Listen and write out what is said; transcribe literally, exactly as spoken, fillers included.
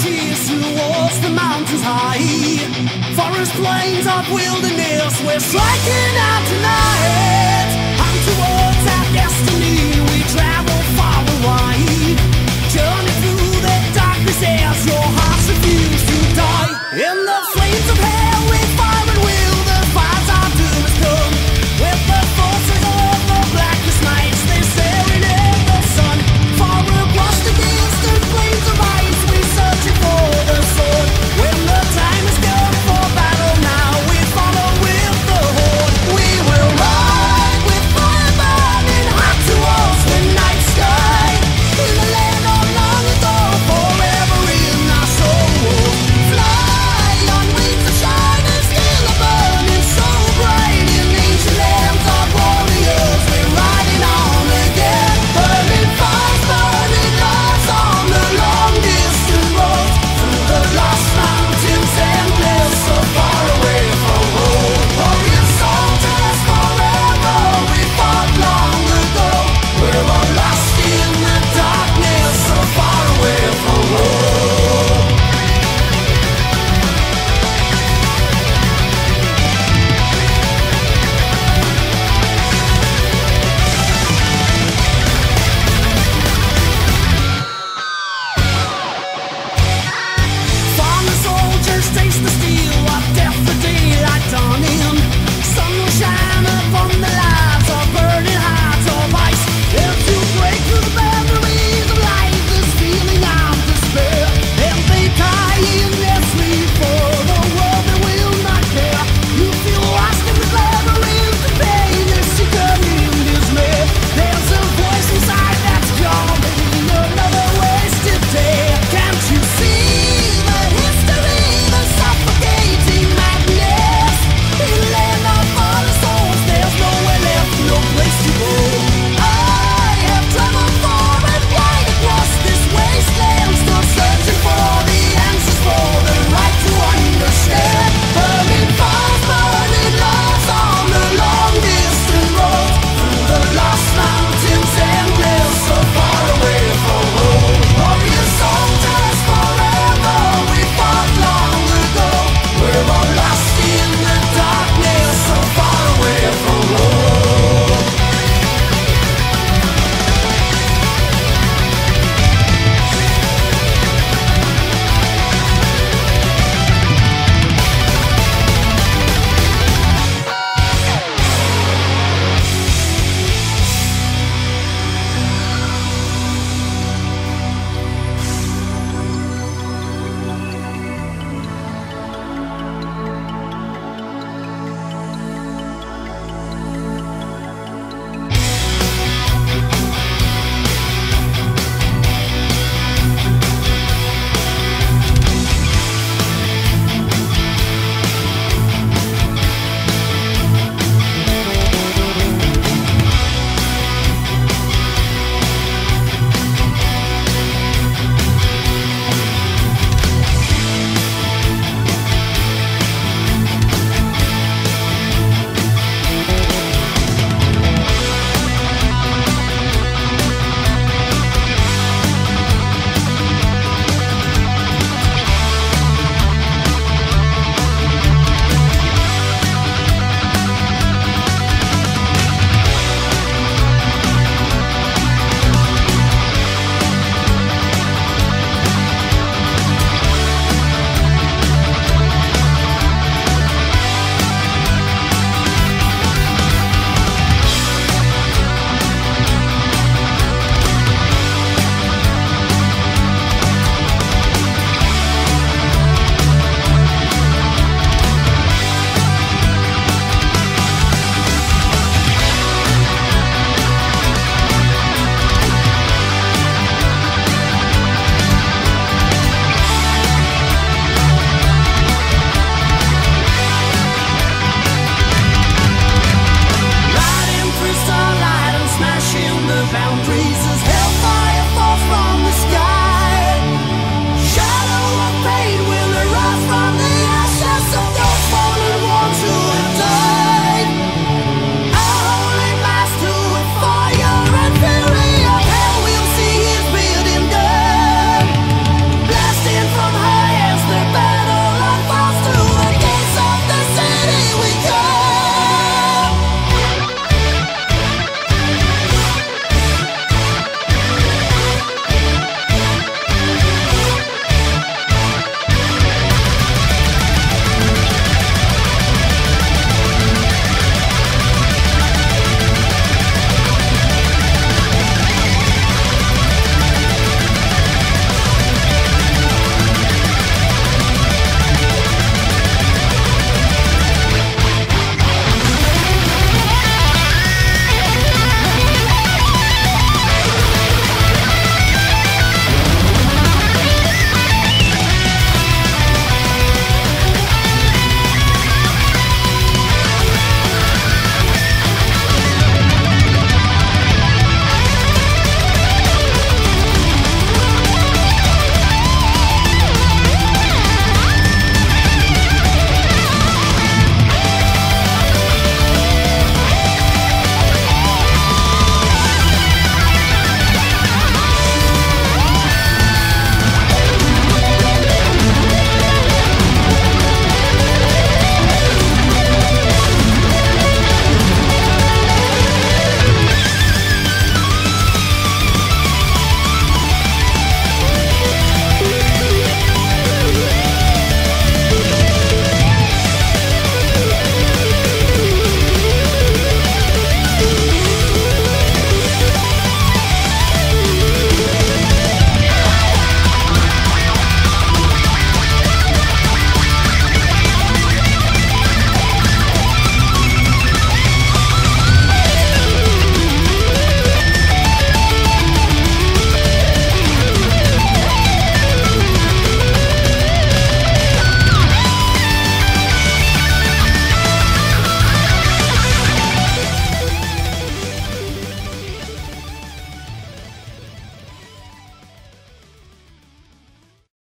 cheers towards the mountains high. Forest plains of wilderness, we're striking out tonight. And towards our destiny we travel far and wide. Journey through the darkness as your hearts refuse to die. In the flames of hell we fire and will, the fires our doom has come. With the forces of the blackest nights, they're staring at the sun. Far across the distant plains of ice, we're searching for the sword. When the time has come for battle now, we follow with the horde. We will ride with fire burning hot towards the night sky. In the land of long ago, forever in our soul. Fly on wings of shining, still a burning so bright. In ancient lands of warriors, we're riding on again. Burning fires, burning lives on the long distant road. Through the lost mountains endless, so far away from home. Warrior soldiers forever, we fought long ago. We're all lost in the darkness, so far away from home. Farmer soldiers taste the steel of death, the daylight dawning. Sun will shine